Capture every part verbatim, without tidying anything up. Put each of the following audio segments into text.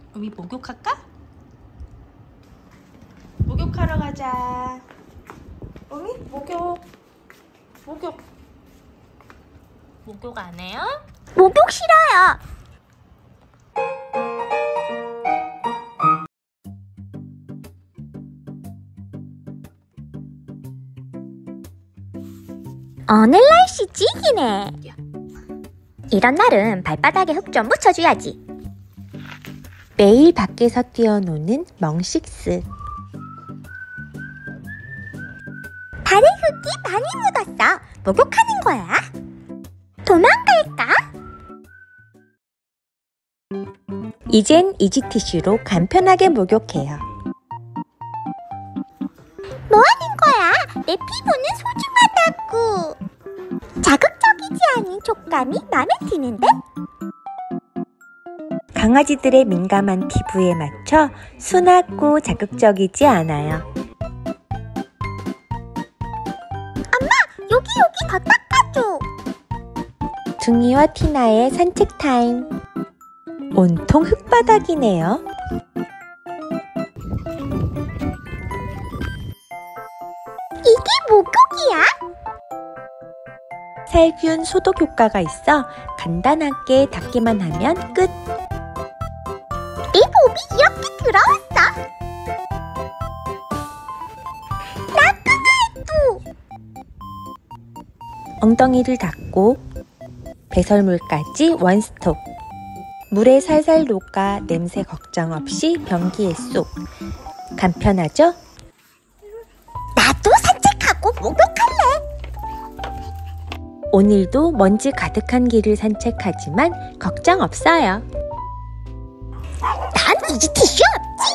우리 목욕할까? 목욕하러 가자. 우미 목욕. 목욕. 목욕 안 해요? 목욕 싫어요. 오늘 날씨 찌기네. 이런 날은 발바닥에 흙 좀 묻혀줘야지. 매일 밖에서 뛰어노는 멍식스. 발에 흙이 많이 묻었어. 목욕하는 거야? 도망갈까? 이젠 이지티슈로 간편하게 목욕해요. 뭐 하는 거야? 내 피부는 소중하다고. 자극적이지 않은 촉감이 마음에 드는데? 강아지들의 민감한 피부에 맞춰 순하고 자극적이지 않아요. 엄마, 여기 여기 더 닦아줘. 둥이와 티나의 산책 타임. 온통 흙바닥이네요. 이게 목욕이야? 살균 소독 효과가 있어 간단하게 닦기만 하면 끝. 내 몸이 이렇게 더러웠어? 나쁘나도. 엉덩이를 닦고 배설물까지 원스톱. 물에 살살 녹아 냄새 걱정 없이 변기에 쏙. 간편하죠? 나도 산책하고 목욕할래. 오늘도 먼지 가득한 길을 산책하지만 걱정 없어요. 난 이지티슈 없지.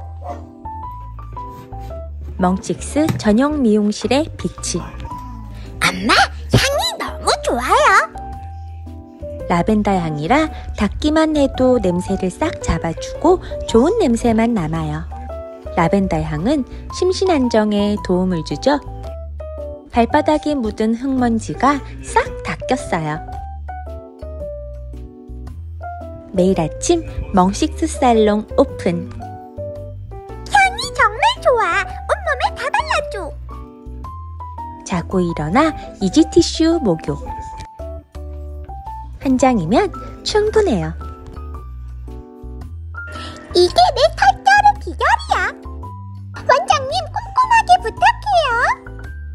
멍식스 전용 미용실의 빛이. 엄마, 향이 너무 좋아요. 라벤더 향이라 닦기만 해도 냄새를 싹 잡아주고 좋은 냄새만 남아요. 라벤더 향은 심신 안정에 도움을 주죠. 발바닥에 묻은 흙먼지가 싹 닦였어요. 매일 아침 멍식스 살롱 오픈. 향이 정말 좋아. 온몸에 다 발라줘. 자고 일어나 이지티슈 목욕. 한 장이면 충분해요. 이게 내 털결의 비결이야. 원장님, 꼼꼼하게 부탁해요.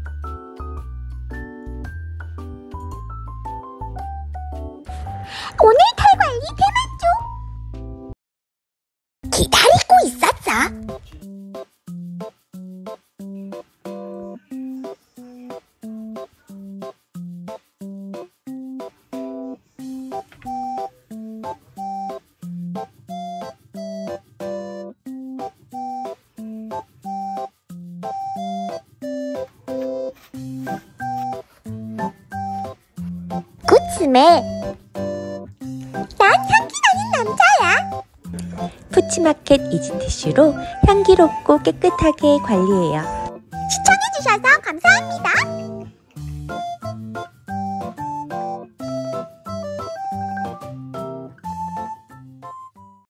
오늘 털 관리 대만족. 기다리고 있었어. 구츠메, 난 향기 나는 남자야. 푸치마켓 이지티슈로 향기롭고 깨끗하게 관리해요. 시청해주셔서 감사합니다.